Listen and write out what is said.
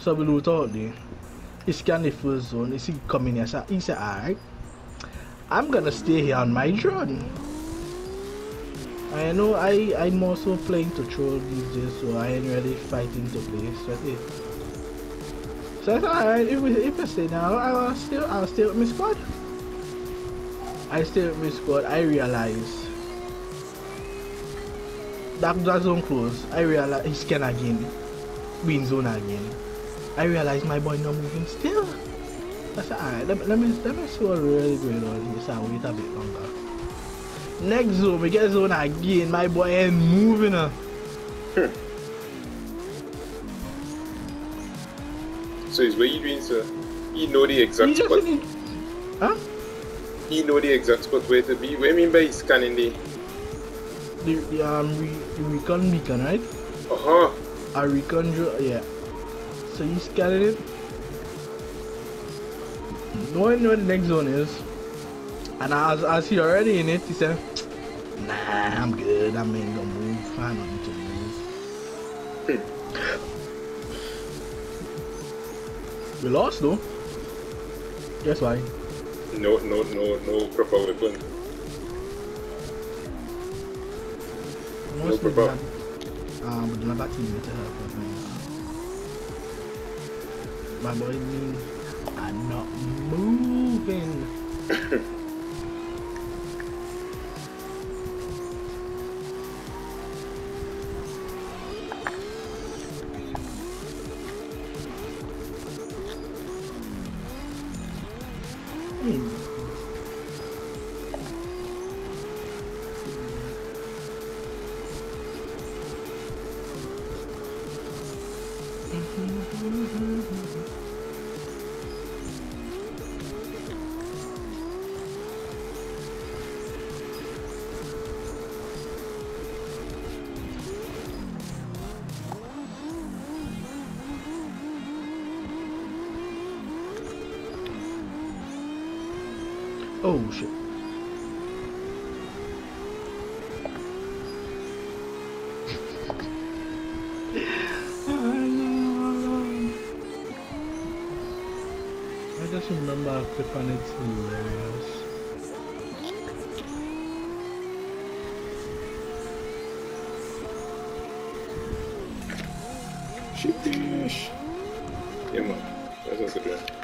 some loot out there. He scanned the first zone. He see coming here. So he said, alright, I'm gonna stay here on my drone. I know I'm also playing to troll these days, so I ain't really fighting to play. So I said, alright, if I stay now, I'll stay with my squad. I stay with my squad. I realize that zone close. I realize he scan again. Be in zone again. I realize my boy not moving still. I said, alright, let me see what really going on here. So I wait a bit longer. Next zone, we get zone again. My boy ain't moving. So is what you doing, sir? He know the exact spot. Huh? He know the exact spot where to be. What do you mean by scanning the recon beacon, right? A recon, yeah. So you scanning it. Knowing where the next zone is, and as he already in it, he said, "Nah, I'm good. I ain't gonna move. I don't need to move." We lost though. Guess why? No proper weapon. No proper. But do not have team to help us. My boy mean I'm not moving. Oh shit. I just remember a clip on it's hilarious. Sheepish. Yeah man, that's a good one.